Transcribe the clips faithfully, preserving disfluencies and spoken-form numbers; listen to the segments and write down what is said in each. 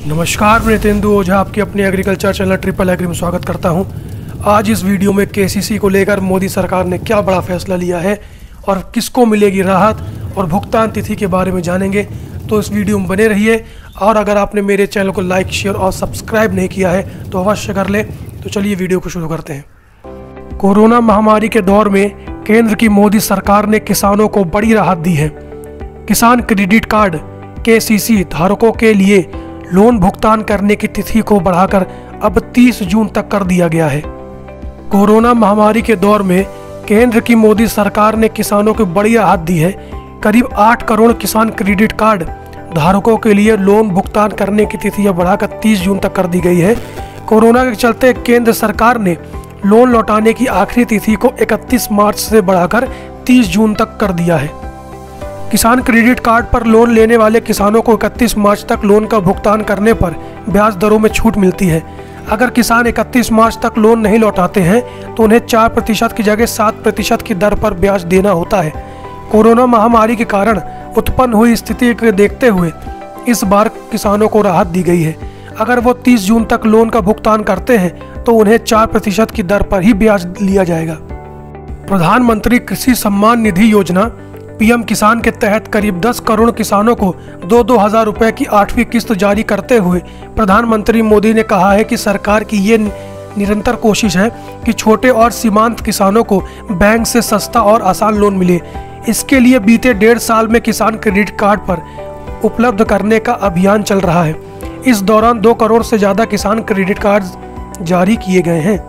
नमस्कार, मैं नितेंदु ओझा आपके अपने एग्रीकल्चर चैनल ट्रिपल एग्री में स्वागत करता हूं। आज इस वीडियो में केसीसी को लेकर मोदी सरकार ने क्या बड़ा फैसला लिया है और किसको मिलेगी राहत और भुगतान तिथि के बारे में जानेंगे। तो इस वीडियो में बने रहिए और अगर आपने मेरे चैनल को लाइक, शेयर और सब्सक्राइब नहीं किया है तो अवश्य कर ले। तो चलिए वीडियो को शुरू करते हैं। कोरोना महामारी के दौर में केंद्र की मोदी सरकार ने किसानों को बड़ी राहत दी है। किसान क्रेडिट कार्ड केसीसी धारकों के लिए लोन भुगतान करने की तिथि को बढ़ाकर अब तीस जून तक कर दिया गया है। कोरोना महामारी के दौर में केंद्र की मोदी सरकार ने किसानों को बड़ी राहत दी है। करीब आठ करोड़ किसान क्रेडिट कार्ड धारकों के लिए लोन भुगतान करने की तिथि अब बढ़ाकर तीस जून तक कर दी गई है। कोरोना के चलते केंद्र सरकार ने लोन लौटाने की आखिरी तिथि को इकतीस मार्च से बढ़ाकर तीस जून तक कर दिया है। किसान क्रेडिट कार्ड पर लोन लेने वाले किसानों को इकतीस मार्च तक लोन का भुगतान करने पर ब्याज दरों में छूट मिलती है। अगर किसान इकतीस मार्च तक लोन नहीं लौटाते हैं तो उन्हें चार प्रतिशत की जगह सात प्रतिशत की दर पर ब्याज देना होता है। कोरोना महामारी के कारण उत्पन्न हुई स्थिति को देखते हुए इस बार किसानों को राहत दी गई है। अगर वो तीस जून तक लोन का भुगतान करते हैं तो उन्हें चार प्रतिशत की दर पर ही ब्याज लिया जाएगा। प्रधानमंत्री कृषि सम्मान निधि योजना पीएम किसान के तहत करीब दस करोड़ किसानों को दो दो हजार रुपए की आठवीं किस्त जारी करते हुए प्रधानमंत्री मोदी ने कहा है कि सरकार की ये निरंतर कोशिश है कि छोटे और सीमांत किसानों को बैंक से सस्ता और आसान लोन मिले। इसके लिए बीते डेढ़ साल में किसान क्रेडिट कार्ड पर उपलब्ध करने का अभियान चल रहा है। इस दौरान दो करोड़ से ज्यादा किसान क्रेडिट कार्ड जारी किए गए हैं।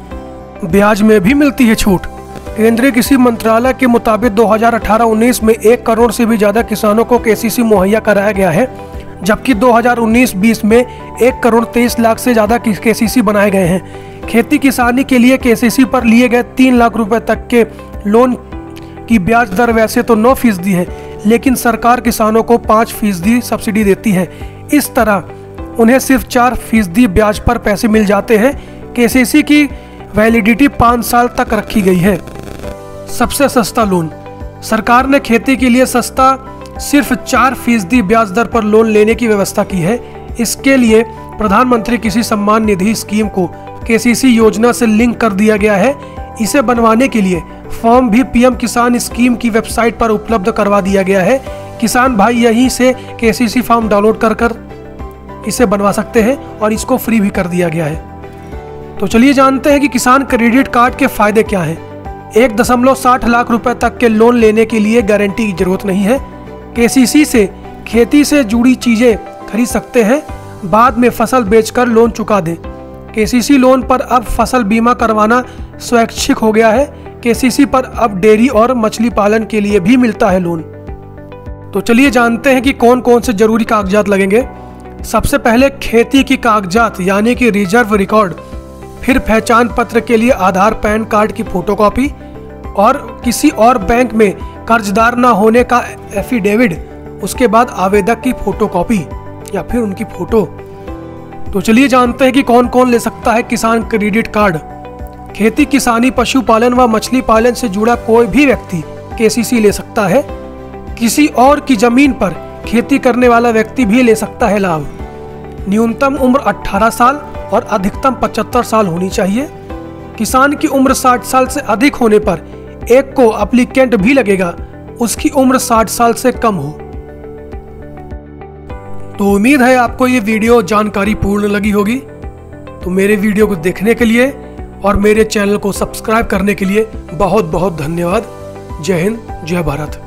ब्याज में भी मिलती है छूट। केंद्रीय कृषि मंत्रालय के मुताबिक दो हज़ार अठारह उन्नीस में एक करोड़ से भी ज्यादा किसानों को केसीसी मुहैया कराया गया है, जबकि दो हज़ार उन्नीस बीस में एक करोड़ तेईस लाख से ज्यादा केसीसी बनाए गए हैं। खेती किसानी के लिए केसीसी पर लिए गए तीन लाख रुपए तक के लोन की ब्याज दर वैसे तो नौ फीसदी है, लेकिन सरकार किसानों को पाँच फीसदी सब्सिडी देती है। इस तरह उन्हें सिर्फ चार फीसदी ब्याज पर पैसे मिल जाते हैं। केसीसी की वैलिडिटी पाँच साल तक रखी गई है। सबसे सस्ता लोन। सरकार ने खेती के लिए सस्ता सिर्फ चार फीसदी ब्याज दर पर लोन लेने की व्यवस्था की है। इसके लिए प्रधानमंत्री कृषि सम्मान निधि स्कीम को केसीसी योजना से लिंक कर दिया गया है। इसे बनवाने के लिए फॉर्म भी पीएम किसान स्कीम की वेबसाइट पर उपलब्ध करवा दिया गया है। किसान भाई यहीं से केसीसी फॉर्म डाउनलोड कर कर इसे बनवा सकते हैं और इसको फ्री भी कर दिया गया है। तो चलिए जानते हैं कि किसान क्रेडिट कार्ड के फायदे क्या हैं। एक दशमलव साठ लाख रुपए तक के लोन लेने के लिए गारंटी की जरूरत नहीं है। केसीसी से खेती से जुड़ी चीजें खरीद सकते हैं, बाद में फसल बेचकर लोन चुका दें। केसीसी लोन पर अब फसल बीमा करवाना स्वैच्छिक हो गया है। केसीसी पर अब डेयरी और मछली पालन के लिए भी मिलता है लोन। तो चलिए जानते हैं कि कौन कौन से जरूरी कागजात लगेंगे। सबसे पहले खेती की कागजात यानी कि रिजर्व रिकॉर्ड, फिर पहचान पत्र के लिए आधार पैन कार्ड की फोटोकॉपी और किसी और बैंक में कर्जदार न होने का एफिडेविट, उसके बाद आवेदक की फोटोकॉपी या फिर उनकी फोटो। तो चलिए जानते हैं कि कौन कौन ले सकता है किसान क्रेडिट कार्ड। खेती किसानी, पशुपालन व मछली पालन से जुड़ा कोई भी व्यक्ति केसीसी ले सकता है। किसी और की जमीन पर खेती करने वाला व्यक्ति भी ले सकता है लाभ। न्यूनतम उम्र अठारह साल और अधिकतम पचहत्तर साल होनी चाहिए। किसान की उम्र साठ साल से अधिक होने पर एक को एप्लीकेंट भी लगेगा, उसकी उम्र साठ साल से कम हो। तो उम्मीद है आपको ये वीडियो जानकारी पूर्ण लगी होगी। तो मेरे वीडियो को देखने के लिए और मेरे चैनल को सब्सक्राइब करने के लिए बहुत बहुत धन्यवाद। जय हिंद, जय भारत।